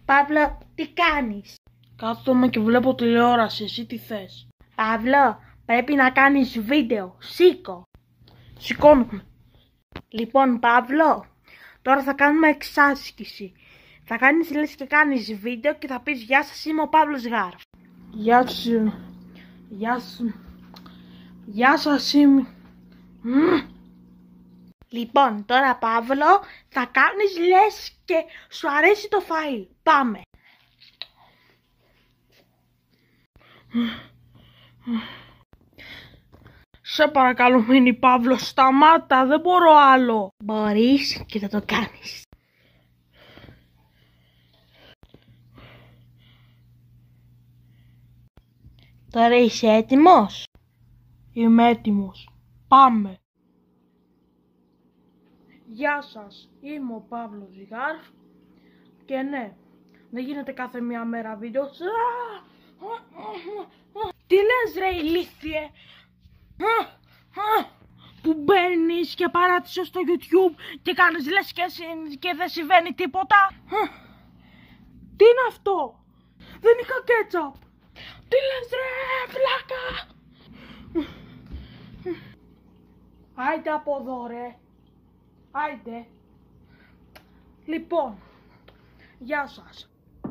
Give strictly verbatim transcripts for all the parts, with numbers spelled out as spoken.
Παύλο, τι κάνεις? Κάθομαι και βλέπω τηλεόραση, εσύ τι θες? Παύλο, πρέπει να κάνεις βίντεο, σήκω. Σηκώνομαι. Λοιπόν, Παύλο, τώρα θα κάνουμε εξάσκηση. Θα κάνεις λες και κάνεις βίντεο και θα πεις γεια σας, είμαι ο Παύλος Γάρφ. Γεια σου. Γεια σου. Γεια σας, είμαι. Λοιπόν, τώρα Παύλο, θα κάνεις λες και σου αρέσει το φαΐ. Πάμε. Σε παρακαλώ, μείνει Παύλο, σταμάτα, δεν μπορώ άλλο. Μπορείς και θα το κάνεις. Τώρα είσαι έτοιμος? Είμαι έτοιμος. Πάμε. Γεια σας, είμαι ο Παύλος Γάρφ και ναι, δεν γίνεται κάθε μία μέρα βίντεο. Τι λες ρε ηλίθιε, που μπαίνεις και παράτησες στο YouTube και κάνεις λες και, και δεν συμβαίνει τίποτα? Τι είναι αυτό? Δεν είχα κέτσαπ. Τι λες ρε πλάκα? Άιντε από εδώ ρε. Άιντε. Λοιπόν, γεια σας.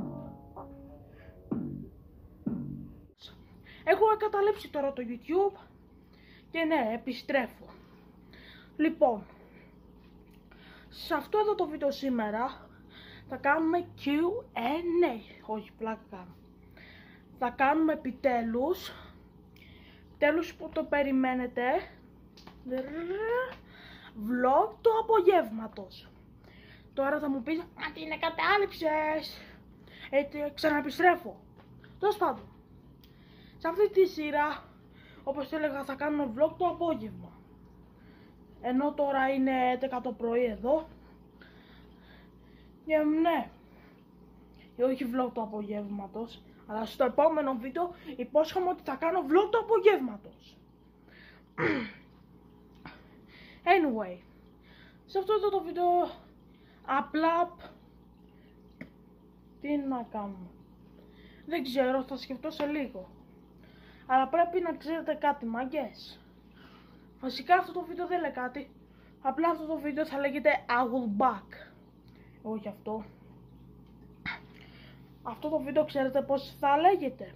Έχω εγκαταλείψει τώρα το YouTube και ναι, επιστρέφω. Λοιπόν, σε αυτό εδώ το βίντεο σήμερα θα κάνουμε κιου εν έι. Όχι, πλάκα κάνω. Θα κάνουμε επιτέλους, τέλος που το περιμένετε, vlog του απογεύματος. Τώρα θα μου πεις, α, τι είναι κατάληψες. Έτσι, ξαναεπιστρέφω. Τέλος πάντων, σε αυτή τη σειρά, όπως έλεγα, θα κάνουμε vlog το απόγευμα. Ενώ τώρα είναι έντεκα το πρωί εδώ. Και ναι, όχι vlog του απογεύματος, αλλά στο επόμενο βίντεο υπόσχομαι ότι θα κάνω vlog του απογεύματος. Anyway, σε αυτό εδώ το βίντεο απλά τι να κάνουμε, δεν ξέρω, θα σκεφτώ σε λίγο. Αλλά πρέπει να ξέρετε κάτι, μαγκές. Βασικά αυτό το βίντεο δεν λέει κάτι. Απλά αυτό το βίντεο θα λέγεται I will back. Όχι αυτό. Αυτό το βίντεο ξέρετε πως θα λέγεται?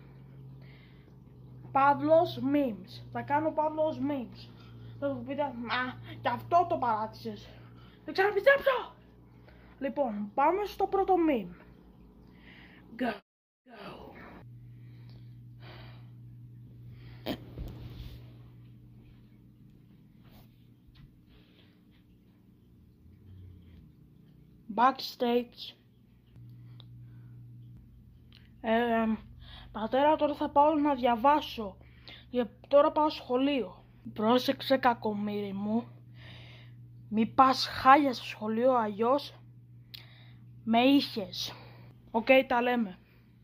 Παύλος Memes. Θα κάνω Παύλος Memes. Θα του πείτε, μα και αυτό το παράτησες. Δεν ξαναπιστρέψω. Λοιπόν, πάμε στο πρώτο meme. Go, go. Backstage. Ε, πατέρα, τώρα θα πάω να διαβάσω. Για τώρα πάω σχολείο. Πρόσεξε κακομοίρη μου. Μη πας χάλια στο σχολείο, αλλιώς με είχες. Οκ, okay, τα λέμε.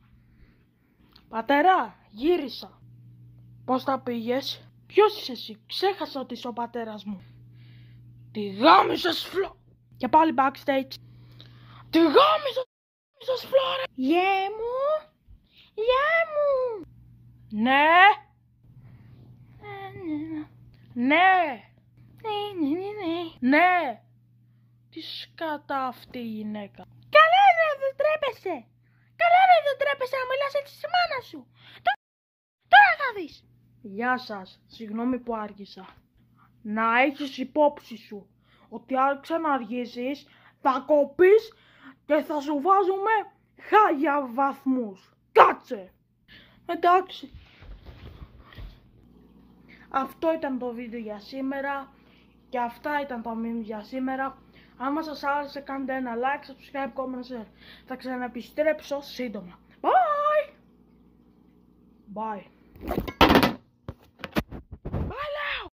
Πατέρα, γύρισα. Πώς τα πήγες? Ποιος είσαι εσύ? Ξέχασα ότι είσαι ο πατέρας μου. Τη γάμισες φλό. Και πάλι backstage. Τη γάμισες φλό ρε. Γεια μου. Γεια μου. Ναι. Ναι. Ναι, ναι, ναι. Ναι. Τι σκατά αυτή η γυναίκα. Καλά ρε, δεν τρέπεσαι. Καλά ρε, δεν τρέπεσαι να μιλάς έτσι στη μάνα σου. Τώρα θα δεις. Γεια σας, συγγνώμη που άργησα. Να έχεις υπόψη σου ότι αν ξαναργήσεις θα κοπείς και θα σου βάζουμε χάλια βαθμούς. Κάτσε. Εντάξει. Αυτό ήταν το βίντεο για σήμερα και αυτά ήταν τα memes για σήμερα. Άμα σας άρεσε κάντε ένα like, subscribe, comment, share. Θα ξαναεπιστρέψω σύντομα. Bye! Bye.